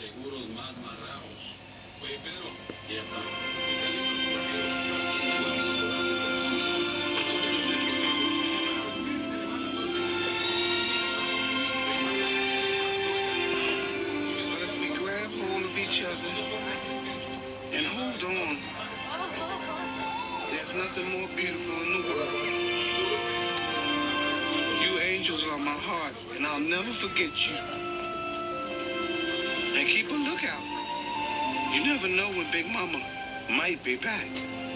seguros más raros. Oye, Pedro, ya está. ¿Qué tal estos porteros? Yo así tengo amigos jugando por 15. But if we grab hold of each other and hold on, there's nothing more beautiful in the world. You angels are my heart, and I'll never forget you. And keep a lookout. You never know when Big Mama might be back.